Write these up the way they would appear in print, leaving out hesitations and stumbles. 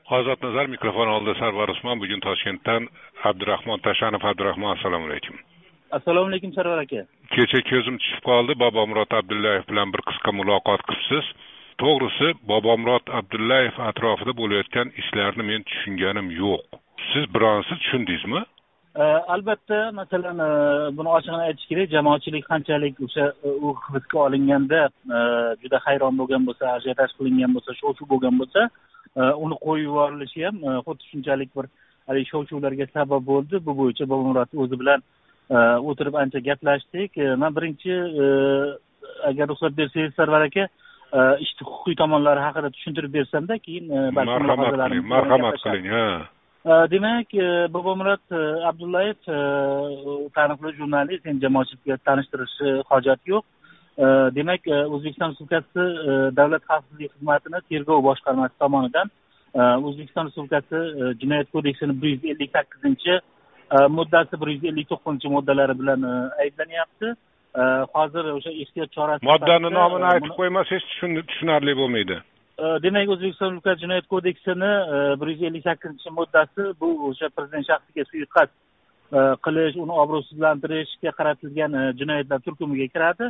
Ozodnazar mikrofon oldida Sarvar Usmon. Bugun Toshkentdan Abdurahmon Tashanov. Abdurahmon, assalomu alaykum. Assalomu alaykum Sarvar aka. Kecha ko'zim tushib qoldi. Bobomurod Abdullayev bilan bir qisqa muloqot qilibsiz. To'g'risi, Bobomurod Abdullayev atrofida bo'layotgan ishlarni men tushunganim yo'q. Siz bironsi tushundingizmi? Albatta, masalan, buni ochig'ini aytish kerak, jamoatchilik qanchalik o'sha u hibsga olinganda juda hayron bo'lgan bo'lsa, ajiotaj qilingan bo'lsa, shov-shuv bo'lgan bo'lsa, uni qo'yib yuborilishi ham xuddi shunchalik bir shov-shuvlarga sabab bo'ldi. Bu bo'yicha Bobomurod o'zi bilan o'tirib ancha gaplashdik. Men birinchi agar ruxsat bersangiz Sarvar aka, ishni huquqiy tomonlari haqida tushuntirib bersamda, keyin marhamat qiling. Demak, Bobomurod Abdullayev taniqli jurnalist, jamoatchilikka tanishtirishi hojat yo'q. Demak, O'zbekiston Respublikasi Davlat xavfsizlik xizmatini tergov boshqarmasi tomonidan O'zbekiston Respublikasi Jinoyat kodeksining 158-moddasi, 159-moddalari bilan ayblanyapti. Hozir o'sha ehtiyot chorasi moddaning nomini aytib qo'ymasangiz tushunarli bo'lmaydi. Demak, O'zbekiston Respublikasi Jinoyat kodeksining 158-moddasi bu o'sha prezident shaxsiga suiqasd qilish, uni obro'sizlantirishga qaratilgan jinoyatlar turkumiga kiradi.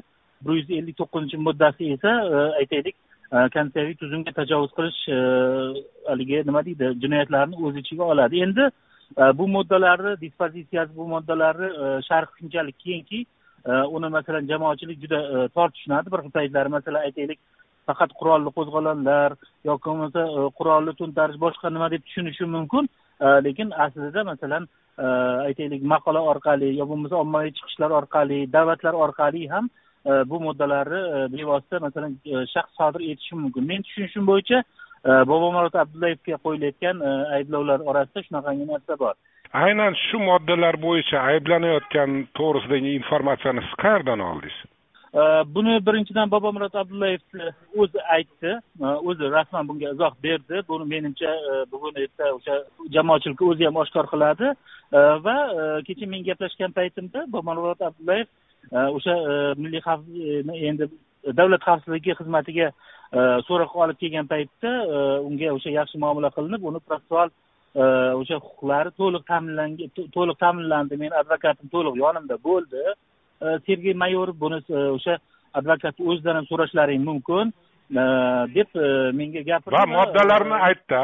159-moddasi esa aytaylik, konstitutsiyaviy tuzumga tajovuz qilish haligi nima deydi, jinoyatlarni o'z ichiga oladi. Endi bu moddalarni dispozitsiyasi, bu moddalarni sharhi shunchalik kengki, uni masalan jamoatchilik juda tor tushunadi. Bir xil paytlari masalan aytaylik, faqat qurolli qo'zg'olonlar yoki bo'lmasa qurolli to'ntarish boshqa nima deb tushunishi mumkin. Lekin aslida masalan aytaylik maqola orqali yo bo'lmasa ommaviy chiqishlar orqali, da'vatlar orqali ham bu moddalarni bevosita masalan shaxs sodir etishi mumkin. Men tushunishim bo'yicha Bobomurod Abdullayevga qo'yilayotgan ayblovlar orasida shunaqangi narsa bor. Aynan shu moddalar bo'yicha ayblanayotgan to'g'risidagi informatsiyani siz qayerdan oldingiz? Buni birinchidan Bobomurod Abdullayev o'zi aytdi, o'zi rasman bunga izoh berdi. Buni menimcha bugun esa o'sha jamoatchilikka o'zi ham oshkor qiladi va kecha men gaplashgan paytimda Bobomurod Abdullayev o'sha milliy xavfni endi davlat xavfsizligi xizmatiga so'roqqa olib kelgan paytda unga o'sha yaxshi muomala qilinib, uni protsessual o'sha huquqlari to'liq ta'minlandi. Men advokatim to'liq yonimda bo'ldi. Sergey Mayorov buni o'sha advokat o'zidan ham so'rashlaring mumkin deb menga gapirdi. Va moddalarni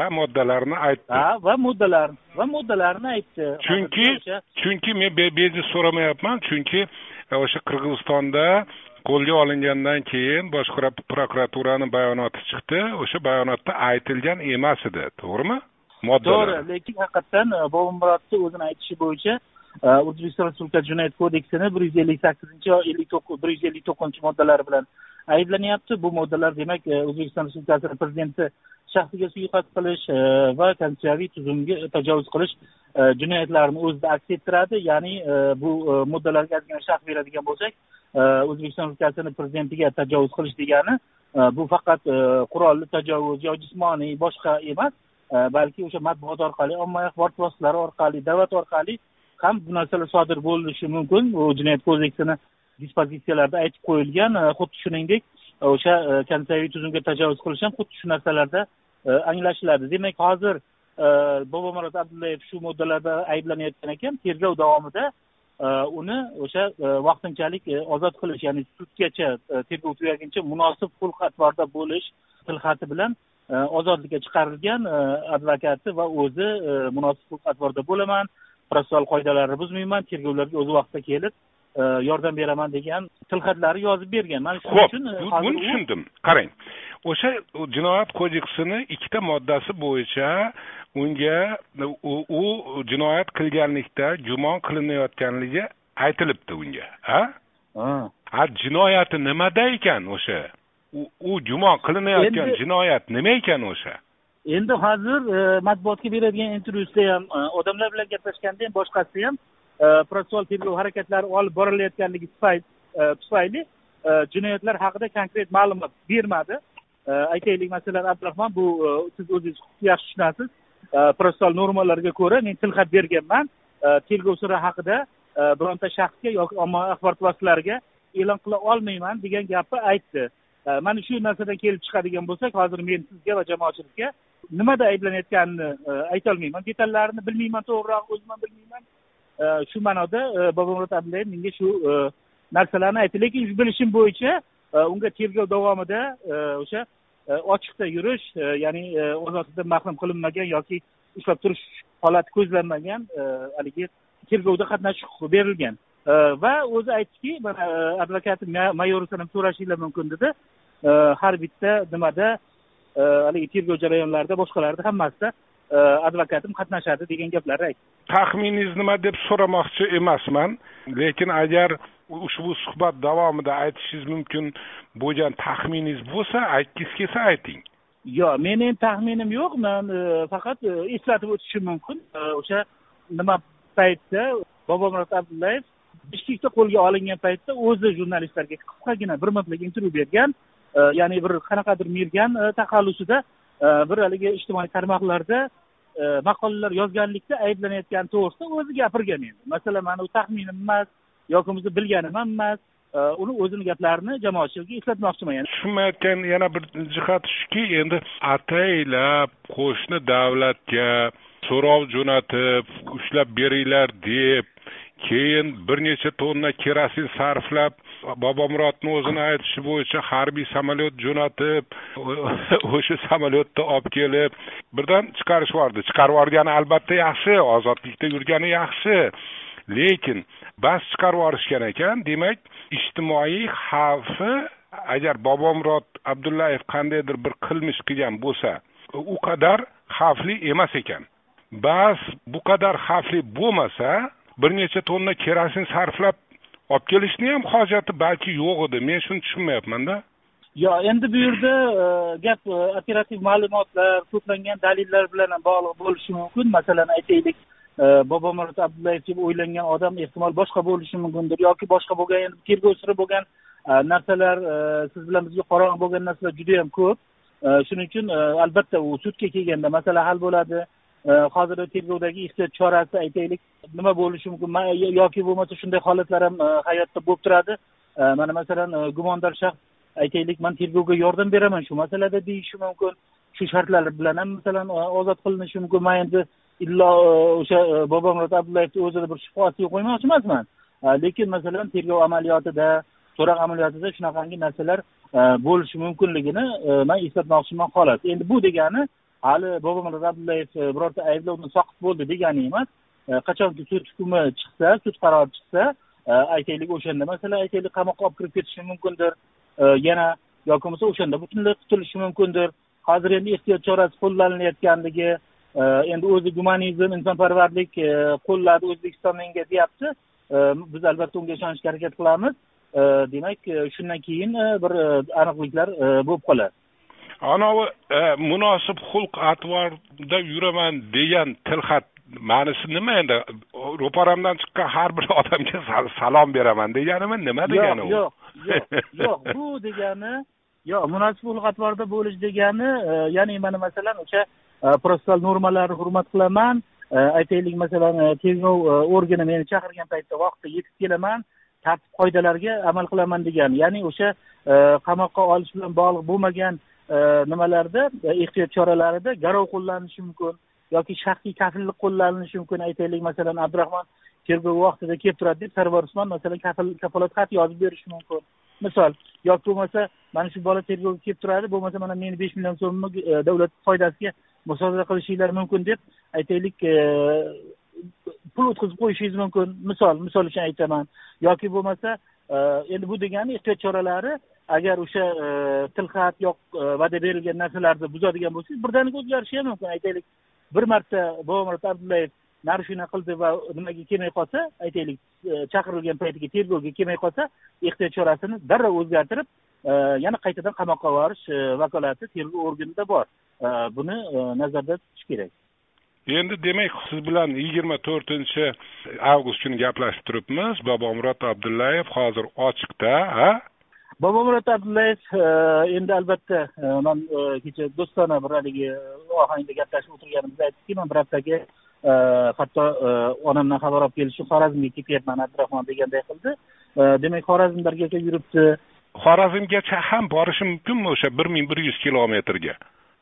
aytdi. Va moddalarni aytdi. Chunki men bejiz so'ramayapman, chunki o'sha Qirg'izistonda qo'lga olingandan keyin bosh prokuraturaning bayonoti chiqdi. O'sha bayonotda aytilgan emas edi, to'g'rimi? To'g'ri, lekin haqiqatan Bobomurodning o'zini aytishi bo'yicha O'zbekiston Respublikasi Jinoyat kodeksining 158-159-moddalari bilan ayblanyapti. Bu moddalar demak O'zbekiston Respublikasi prezidenti shaxsiga suiqasd qilish va konstitutsiyaviy tuzumga tajovuz qilish jinoyatlarini o'zida aks ettiradi. Ya'ni bu moddalarga ozgina sharh beradigan bo'lsak, O'zbekiston Respublikasining prezidentiga tajovuz qilish degani bu faqat qurolli tajovuz yo jismoniy boshqa emas, balki o'sha matbuot orqali, ommaviy axborot vositalari orqali, da'vat orqali ham bu narsalar sodir bo'lishi mumkin. Bu jinoyat kodeksini dispozitsiyalarida aytib qo'yilgan. Xuddi shuningdek o'sha konstitutsiyaviy tuzumga tajovuz qilish ham xuddi shu narsalarda anglashiladi. Demak, hozir Bobomurod Abdullayev shu moddalarda ayblanayotgan ekan. Tergov davomida uni o'sha vaqtinchalik ozod qilish, ya'ni sudgacha tergov tugaguncha munosib xulq-atvorda bo'lish tilxati bilan ozodlikka chiqarilgan. Advokati va o'zi munosib xulq-atvorda bo'laman, protsessual qoidalarni buzmayman, tergovlarga o'z vaqtida kelib yordam beraman degan tilxatlari yozib bergan. Men shuning uchun buni tushundim. Qarang, o'sha jinoyat kodeksining ikkita moddasi bo'yicha unga u jinoyat qilganlikda gumon qilinayotganligi aytilibdi unga. Jinoyati nimada ekan o'sha? U gumon qilinayotgan jinoyat nima ekan o'sha? Endi hozir matbuotga beradigan intervyusida ham, odamlar bilan gaplashganda ham, boshqasi ham protsessual tergov harakatlari olib borilayotganligi tufayli jinoyatlar haqida konkret ma'lumot bermadi. Aytaylik, masalan, Abdurahmon, bu siz o'zingiz yaxshi tushunasiz. Protsessual normalarga ko'ra men tilxat berganman. Tergov siri haqida bironta shaxsga yoki ommaviy axborot vositalariga e'lon qila olmayman degan gapni aytdi. Mana shu narsadan kelib chiqadigan bo'lsak, hozir men sizga va jamoatchilikka nimada ayblanayotganini aytolmayman, detallarini bilmayman, to'g'riroq o'zim ham bilmayman. Shu ma'noda Bobomurod Abdullayev menga shu narsalarni aytdi, lekin bilishim bo'yicha unga tergov davomida o'sha ochiqda yurish, ya'ni ozodlikdan mahrum qilinmagan yoki ushlab turish holati ko'zlanmagan haligi tergovda qatnashish huquqi berilgan. Va o'zi aytdiki, mana advokatim mayordan ham so'rashinglar mumkin dedi. Har bitta nimada haligi tergov jarayonlarida, boshqalarida hammasida advokatim qatnashadi degan gaplarni aytdi. Taxminingiz nima deb so'ramoqchi emasman, lekin agar ushbu suhbat davomida aytishingiz mumkin bo'lgan taxminingiz bo'lsa, aytgingiz kelsa ayting. Yo'q, mening taxminim yo'q, men faqat eslatib o'tishim mumkin. O'sha nima paytda Bobomurod Abdullayev Bishkekda qo'lga olingan paytda o'zi jurnalistlarga qisqagina bir minutlik intervyu bergan, ya'ni bir qanaqadir mergan taxallusida bir haligi ijtimoiy tarmoqlarda maqolalar yozganlikda ayblanayotgani to'g'risida o'zi gapirgan endi. Masalan, mana u taxminim emas, yoki o'zi bilganim ham emas. Uni o'zini gaplarini jamoatchilikka eslatmoqchiman. Tushunmayotgan yana bir jihat shuki, endi ataylab qo'shni davlatga so'rov jo'natib, ushlab beringlar deb, keyin bir necha tonna kerosin sarflab, Bobomurodning o'zini aytishi bo'yicha harbiy samolyot jo'natib, o'sha samolyotda olib kelib, birdan chiqarib yuborgani albatta yaxshi, ozodlikda yurgani yaxshi. Lekin bas chiqarib yuborishgan ekan, demak, ijtimoiy xavfi agar Bobomurod Abdullayev qandaydir bir qilmish qilgan bo'lsa, u qadar xavfli emas ekan. Bas bu qadar xavfli bo'lmasa, bir necha tonna kerosin sarflab olib kelishni ham hojati balki yo'q edi. Men shuni tushunmayapman-da. Yo'q, endi bu yerda gap operativ ma'lumotlar, to'plangan dalillar bilan ham bog'liq bo'lishi mumkin. Masalan, aytaylik, Bobomurod Abdullayev deb o'ylangan odam ehtimol boshqa bo'lishi mumkindir yoki boshqa bo'lgan, endi tergov siri bo'lgan narsalar, siz bilan bizga qorong'i bo'lgan narsalar juda ham ko'p. Shuning uchun albatta u sudga kelganda masala hal bo'ladi. Hozir tergovdagi ehtiyot chorasi aytaylik nima bo'lishi mumkin yoki bo'lmasa shunday holatlar ham hayotda bo'lib turadi. Mana masalan, gumondor shaxs aytaylik, men tergovga yordam beraman shu masalada deyishi mumkin. Shu shartlar bilan ham masalan ozod qilinishi mumkin. Men endi illo o'sha Bobomurod Abdullayevni o'zida bir shubhasiga qo'ymoqchi emasman. Lekin masalan tergov amaliyotida, so'roq amaliyotida shunaqangi narsalar bo'lishi mumkinligini men eslatmoqchiman xolos. Endi bu degani hali Bobomurod Abdullayev birorta ayblovdan soqit bo'ldi degani emas. Qachonki sud hukmi chiqsa, sud qarori chiqsa, aytaylik o'shanda masalan aytaylik qamoqqa olib kirib ketishi mumkindir. Yana yoki bo'lmasa o'shanda butunlay qutilishi mumkindir. Hozir endi ehtiyot chorasi qo'llanilayotganligi, endi o'zi gumanizm, insonparvarlik qo'lladi O'zbekiston menga deyapti. Biz albatta unga ishonishga harakat qilamiz. Demak, shundan keyin bir aniqliklar bo'lib qoladi. Anavi munosib xulq atvorda yuraman degan tilxat ma'nosi nima endi? Ro'paramdan chiqqan har bir odamga salom beraman deganimi? Nima degani u? Yo'q, bu degani, yo'q, munosib xulq atvorda bo'lish degani, ya'ni mana masalan o'sha protsessual normalarni hurmat qilaman, aytaylik masalan tergov organi meni chaqirgan paytda vaqtda yetib kelaman, tartib qoidalarga amal qilaman degan. Ya'ni o'sha qamoqqa olish bilan bog'liq bo'lmagan nimalarda, ehtiyot choralarida garov qo'llanishi mumkin yoki shaxsiy kafillik qo'llanishi mumkin. Aytaylik masalan Abdurahmon tergov vaqtida kelib turadi deb Sarvar Usmon masalan kafolat xat yozib berishi mumkin. Misol, yoki bo'lmasa mana shu bola tergovga kelib turadi, bo'lmasa mana meni 5 million so'mni davlat foydasiga musodara qilishinglar mumkin deb aytaylik pul o'tkazib qo'yishingiz mumkin. Misol uchun aytaman. Yoki bo'lmasa endi bu degani ehtiyot choralari agar o'sha tilxat yo'q va'da berilgan narsalarni buzadigan bo'lsangiz, birdaniga o'zgarishi ham mumkin. Aytaylik, bir marta Bobomurod Abdullayev narshina qildi va nimaga kelmay qolsa, aytaylik chaqirilgan paytiga tergovga kelmay qolsa, ehtiyot chorasini darrov o'zgartirib, yana qaytadan qamoqqa yuborish vakolati tergov organida bor. Buni nazarda tutish kerak. Endi demak, siz bilan 24-avgust kuni gaplashib turibmiz. Bobomurod Abdullayev hozir ochiqda, ha? Bobomurod Abdullayev endi albatta men kecha do'stona bir haligi ohangda gaplashib o'tirganimizda aytdiki, men bir haftaga hatto onamdan xabar olib kelish uchun Xorazmga ketyapman Abdurahmon deganday qildi. Demak, Xorazmlargacha yuribdi. Xorazmgacha ham borishi mumkinmi o'sha 1100 kilometrga?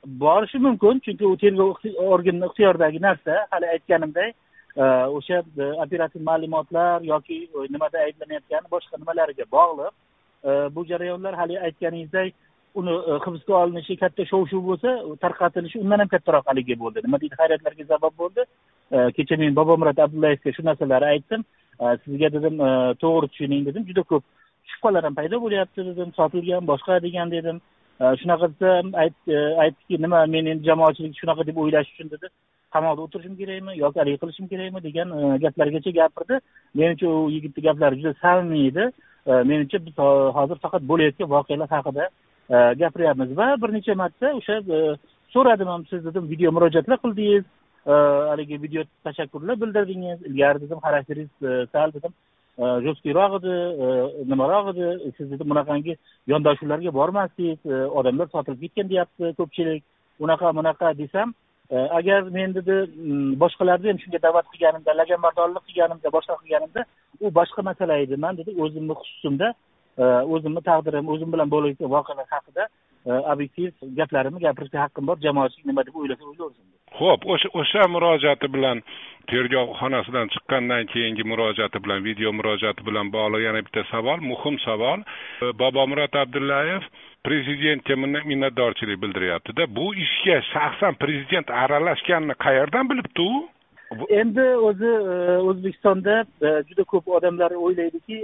borishi mumkin, chunki u tergov organi ixtiyoridagi narsa. Hali aytganimdek, o'sha operativ ma'lumotlar yoki nimada ayblanayotgani boshqa nimalarga bog'liq. Bu jarayonlar hali aytganingizdek, uni hibsga olinishi katta shov-shuv bo'lsa, tarqatilishi undan ham kattaroq haligi bo'ldi. Nima deydi, hayratlarga sabab bo'ldi. Kecha men Bobomurod Abdullayevga shu narsalarni aytdim. Sizga dedim, to'g'ri tushuning dedim. Juda ko'p shubhalar ham paydo bo'lyapti dedim. Sotilgan, boshqa degan dedim. Shunaqa desam aytdiki, nima men endi jamoatchilik shunaqa deb o'ylash uchun dedi, qamoqda o'tirishim kerakmi yoki haligi qilishim kerakmi degan gaplargacha gapirdi. Menimcha u yigitning gaplari juda samimiy edi. Menimcha biz hozir faqat bo'layotgan voqealar haqida gapiryapmiz va bir necha marta o'sha so'radim ham, siz dedim video murojaatlar qildingiz, haligi video tashakkurlar bildirdingiz, ilgari dedim xarakteringiz sal dedim jo'stkiyroq edi, nimaroq edi, siz dedim bunaqangi yondashuvlarga bormassiz, odamlar sotilib ketgan deyapti ko'pchilik, unaqa desam, agar men dedi boshqalarni ham shunga da'vat qilganimda, laganbardorlik qilganimda, boshqa qilganimda u boshqa masala edi. Men dedi o'zimni xususumda, o'zimni taqdirim, o'zim bilan bo'layotgan voqealar haqida obyektiv gaplarimni gapirishga haqqim bor. Jamoatchilik nima deb o'ylasa o'ylasin. Xo'p, o'sha murojaati bilan, tergov xonasidan chiqqandan keyingi murojaati bilan, video murojaati bilan bog'liq yana bitta savol, muhim savol. Bobomurod Abdullayev prezidentga minnatdorchilik bildiryapti-da. Bu ishga shaxsan prezident aralashganini qayerdan bilibdi u? Endi o'zi O'zbekistonda juda ko'p odamlar o'ylaydiki,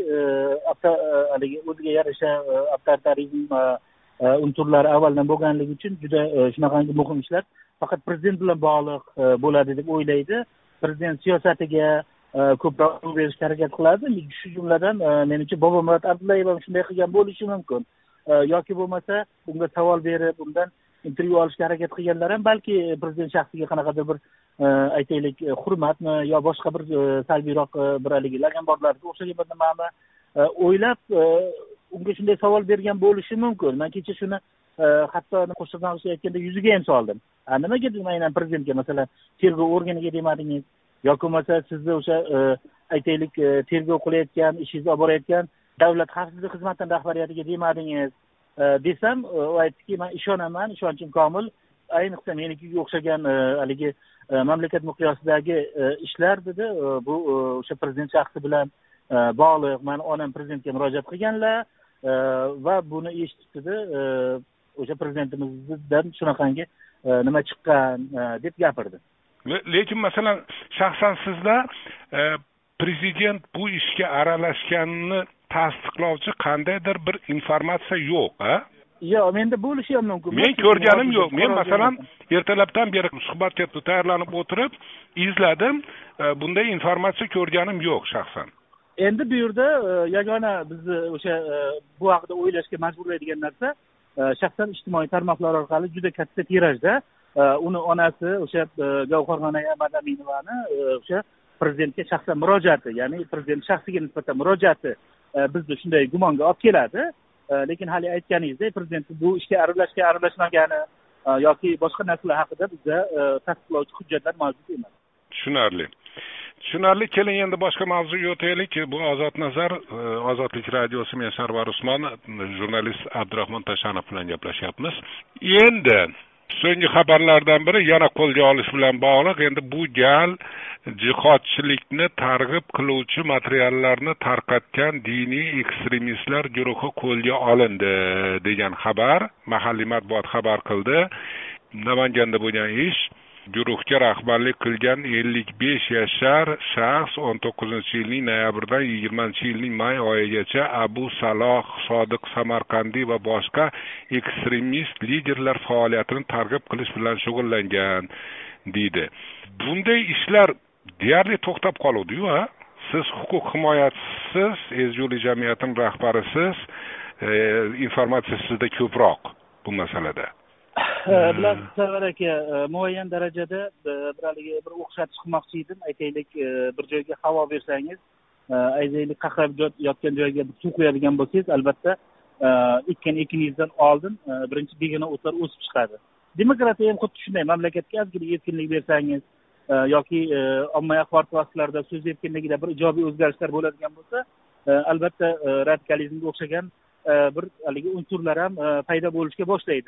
haligi o'ziga yarasha avtoritarizm unsurlari avvaldan bo'lganligi uchun juda shunaqangi muhim ishlar faqat prezident bilan bog'liq bo'ladi deb o'ylaydi. Prezident siyosatiga ko'proq berishga harakat qiladi. Shu jumladan menimcha Bobomurod Abdullayev ham shunday qilgan bo'lishi mumkin. Yoki bo'lmasa unga savol berib, undan intervyu olishga harakat qilganlar ham balki prezident shaxsiga qanaqadir bir aytaylik hurmatmi yo boshqa bir salbiyroq bir haligi laganbordlarga o'xshagan bir nimani o'ylab unga shunday savol bergan bo'lishi mumkin. Men kecha shuni hatto qo'shimdan aytganda yuziga ham soldim. Nimaga aynan prezidentga masalan tergov organiga demadingiz yoki bo'lmasa sizni o'sha aytaylik tergov qilayotgan, ishingizni olib borayotgan davlat xavfsizlik xizmatining rahbariyatiga demadingiz desam, u aytdiki, men ishonaman, ishonchim komil. Ayniqsa menikiga o'xshagan haligi mamlakat miqyosidagi ishlar dedi, bu o'sha prezident shaxsi bilan bog'liq. Meni onam prezidentga murojaat qilganlar va buni eshitibdi, o'sha prezidentimizdan shunaqangi nima chiqqan deb gapirdi. Lekin masalan shaxsan sizlar prezident bu ishga aralashganini tasdiqlovchi qandaydir bir informatsiya yo'q, a? Yo'q, menda bo'lishi ham mumkin. Men ko'rganim yo'q. Men masalan ertalabdan beri suhbatga tayyorlanib o'tirib izladim, bunday informatsiya ko'rganim yo'q shaxsan. Endi bu yerda yagona bizni o'sha bu haqida o'ylashga majburlaydigan narsa shaxsan ijtimoiy tarmoqlar orqali juda katta tirajda uni onasi o'sha Gavharxona Madaminowani o'sha prezidentga shaxsan murojaati, ya'ni prezident shaxsiga nisbatan murojaati bizni shunday gumonga olib keladi. Lekin hali aytganingizdek, prezident bu ishga aralashmagani yoki boshqa narsalar haqida bizda tasdiqlovchi hujjatlar mavjud emas. Tushunarli. Keling endi boshqa mavzuga o'taylik. Bu Ozod Nazar, Ozodlik radiosi, men Sarvar Usmon, jurnalist Abdurahmon Tashanov bilan gaplashyapmiz. Endi so'nggi xabarlardan biri yana qo'lga olish bilan bog'liq. Endi bu gal jihodchilikni targ'ib qiluvchi materiallarni tarqatgan diniy ekstremistlar guruhi qo'lga olindi degan xabar mahalliy matbuot xabar qildi. Namanganda bo'lgan ish guruhga rahbarlik qilgan 55 yashar shaxs 19-yilning noyabrdan 20-yilning may oyigacha Abu Saloh Sodiq Samarqandiy va boshqa ekstremist liderlar faoliyatini targ'ib qilish bilan shug'ullangan deydi. Bunday ishlar deyarli to'xtab qoluvdi-yu, ha? Siz huquq himoyachisiz, ezgulik jamiyatining rahbarisiz, informatsiya sizda ko'proq bu masalada. Bilasiz Sarvar aka, muayyan darajada bir o'xshatish qilmoqchi edim. Aytaylik, bir joyga havo bersangiz, aytaylik qaqrab yotgan joyga suv quyadigan bo'lsangiz, albatta ekiningizdan oldin birinchi begona o'tlar o'sib chiqadi. Demokratiya ham xuddi shunday. Mamlakatga ozgina erkinlik bersangiz yoki ommaviy axborot vositalarida so'z erkinligida bir ijobiy o'zgarishlar bo'ladigan bo'lsa, albatta radikalizmga o'xshagan bir haligi unsurlar ham paydo bo'lishga boshlaydi.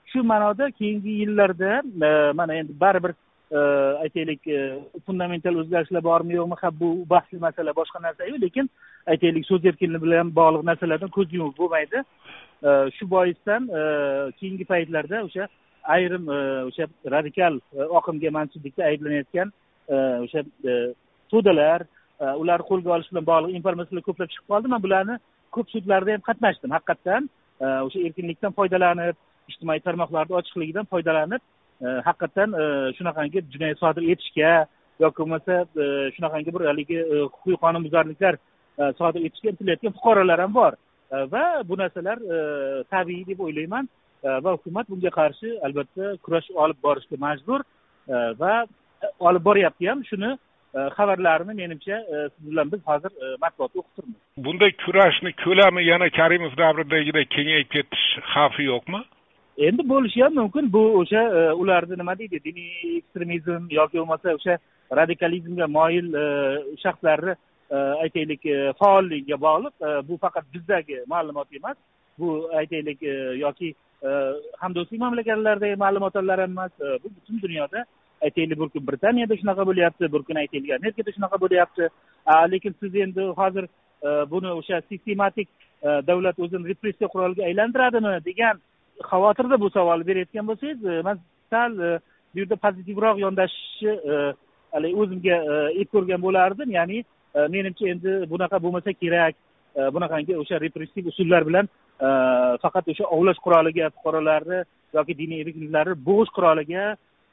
shu ma'noda keyingi yillarda mana endi baribir aytaylik fundamental o'zgarishlar bormi yo'qmi, bu bahsli masala, boshqa narsa-yu, lekin aytaylik so'z erkinligi bilan bog'liq narsalardan ko'z yumib bo'lmaydi. Shu boisdan keyingi paytlarda o'sha ayrim o'sha radikal oqimga mansublikda ayblanayotgan o'sha to'dalar, ular qo'lga olish bilan bog'liq informatsiyalar ko'plab chiqib qoldi. Men bularni ko'p sudlarda ham qatnashdim. Haqiqatan o'sha erkinlikdan foydalanib, ijtimoiy tarmoqlarda ochiqligidan foydalanib, haqiqatan shunaqangi jinoyat sodir etishga yoki bo'lmasa shunaqangi bir haligi huquqiy qonunbuzarliklar sodir etishga intilayotgan fuqarolar ham bor. Va bu narsalar tabiiy deb o'ylayman va hukumat bunga qarshi albatta kurash olib borishga majbur va olib boryapti ham. Shuni xabarlarini menimcha siz bilan biz hozir matbuotda o'qib turibmiz. Bunday kurashni ko'lami yana Karimov davridagidek kengayib ketish xavfi yo'qmi? Endi bo'lishi ham mumkin. Bu o'sha ularni nima deydi, diniy ekstremizm yoki bo'lmasa o'sha radikalizmga moyil shaxslarni aytaylik faolligiga bog'liq. Bu faqat bizdagi ma'lumot emas. Bu aytaylik yoki hamdo'stlik mamlakatlaridagi ma'lumotlar ham emas. Bu butun dunyoda aytaylik bir kun Britaniyada shunaqa bo'lyapti, bir kun aytaylik Amerikada shunaqa bo'lyapti. Lekin siz endi hozir buni o'sha sistematik davlat o'zini repressiya quroliga aylantiradimi degan xavotirda bu savol berayotgan bo'lsangiz, men sal bu yerda pozitivroq yondashishni o'zimga ep ko'rgan bo'lardim. Ya'ni menimcha endi bunaqa bo'lmasa kerak. Bunaqangi o'sha repressiv usullar bilan faqat o'sha ovlash quroliga fuqarolarni yoki diniy erkinliklarni bo'g'ish quroliga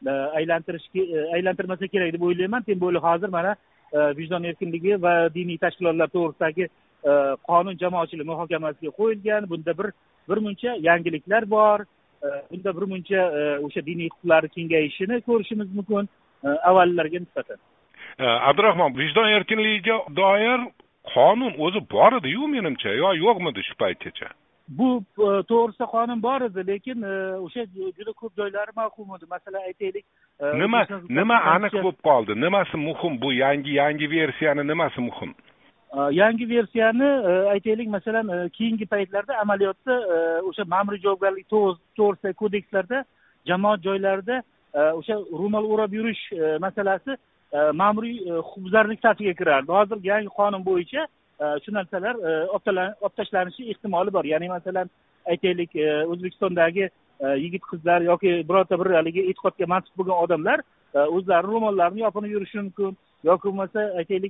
aylantirmasa kerak deb o'ylayman. Tem bo'li hozir mana vijdon erkinligi va diniy tashkilotlar to'g'risidagi qonun jamoatchilik muhokamasiga qo'yilgan. Bunda bir muncha yangiliklar bor. Bunda bir muncha o'sha diniy huquqlarning kengayishini ko'rishimiz mumkin avvallarga nisbatan. Abdurahmon, vijdon erkinligiga doir qonun o'zi bor edi-yu menimcha, yo yo'qmidi shu paytgacha? Bu to'g'risida qonun bor edi, lekin o'sha juda ko'p joylari mavhum edi. Masalan, aytaylik, nima aniq bo'lib qoldi? Nimasi muhim? Bu yangi versiyani nimasi muhim? Yangi versiyani aytaylik, masalan, keyingi paytlarda amaliyotda o'sha ma'muriy javobgarlik to'g'risidagi kodekslarda jamoat joylarida o'sha ro'mol o'rab yurish masalasi ma'muriy huquqbuzarlik safiga kirardi. Hozir yangi qonun bo'yicha shu narsalar olib tashlanishi ehtimoli bor. Ya'ni masalan, aytaylik, O'zbekistondagi yigit qizlar yoki birorta bir haligi e'tiqodga mansub bo'lgan odamlar o'zlarining ro'mollarini yopinib yurishi mumkin. Yoki bo'lmasa aytaylik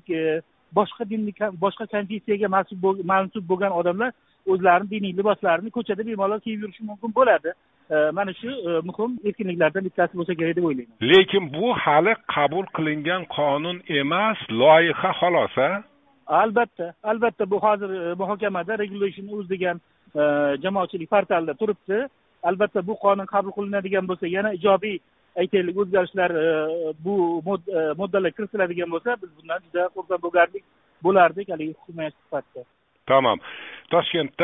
boshqa konfessiyaga mansub bo'lgan odamlar o'zlarining diniy liboslarini ko'chada bemalol kiyib yurishi mumkin bo'ladi. Mana shu muhim erkinliklardan bittasi bo'lsa kerak deb o'ylayman. Lekin bu hali qabul qilingan qonun emas, loyiha xolos, a? Albatta bu hozir muhokamada Regulation Uz degan jamoatchilik portalida turibdi. Albatta bu qonun qabul qilinadigan bo'lsa, yana ijobiy aytaylik o'zgarishlar bu moddalar kiritiladigan bo'lsa, biz bundan juda xursand bo'lardik, haligi hukumat sifatida. Tamam. Toshkentda